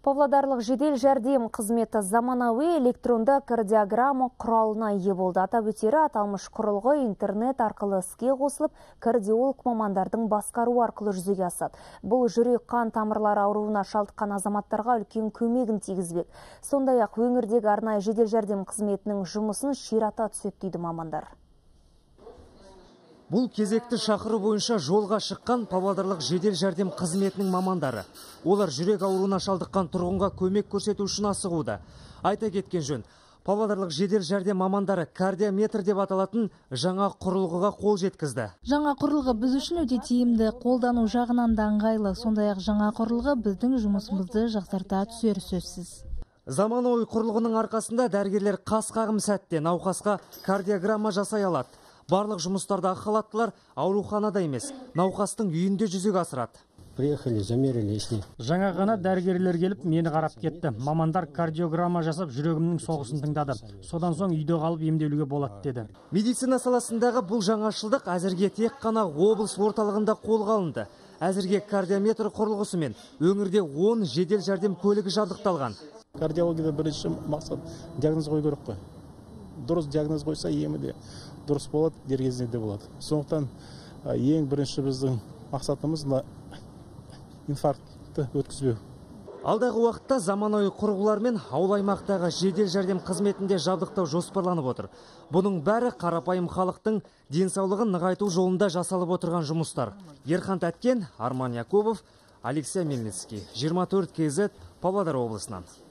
Павлодарлық жедел жәрдем қызметі заманауи электронды кардиограмма құралына ие болды. Атап өтері аталмыш құрылғы интернет арқылы іске қосылып, кардиолог мамандардың басқару арқылы жүзеге асады. Бұл жүрек қан тамырлары ауруына шалдыққан азаматтарға үлкен көмегін тигізбек. Сондай-ақ өңірдегі арнайы жедел жәрдем қызметінің жұмысын ширата түседі дейді мамандар. Бұл кезекті шақыру бойынша жолға шыққан Павлодарлық жедел жәрдем қызметінің мамандары. Олар жүрек ауруына шалдыққан тұрғынға көмек көрсету үшін асығуда. Айта кеткен жөн, Павлодарлық жедел жәрдем мамандары кардиометр деп аталатын жаңа құрылғыға қол жеткізді. Жаңа құрылғы біз үшін өте тиімді, қолдану жағынан да ыңғайлы. Сондай-ақ жаңа құрылғы біздің жұмысымызды жақсарта түсері сөзсіз. Заманауи құрылғының арқасында дәрігерлер қас қағым сәтте науқасқа кардиограмма жасай алады. Барлық жұмыстардағы халаттылар ауруханада емес, науқастың үйінде жүзеге асырады. Приехали, замерили. Жаңа ғана дәрігерлер келіп мені қарап кетті. Мамандар кардиограмма жасап жүрегімнің соғысын тыңдады. Содан соң үйде қалып емделуге болады деді. Медицина саласындағы бұл жаңашылдық әзірге тек қана облыс орталығында қолға алынды. Әзірге кардиометр құрылғысы мен өңірде 10 жедел жәрдем көлігі жабдықталған. Кардиологияда бірінші мақсат диагноз қою керек қой. Дұрыс диагноз қойса емі де дұрыс болады, дер кезінде де болады. Сондықтан ең бірінші біздің мақсатымыз инфарктты өткізбеу. Алдағы уақытта заманауи құрылғылармен ауыл аймақтағы жедел жәрдем қызметінде жабдықтау жоспарланып отыр. Бұның бәрі қарапайым халықтың денсаулығын нығайту жолында жасалып отырған жұмыстар. Ерхан Тәткен, Арман Якубов, Алексей Мельницкий, 24 КЗ, Павлодар облысынан.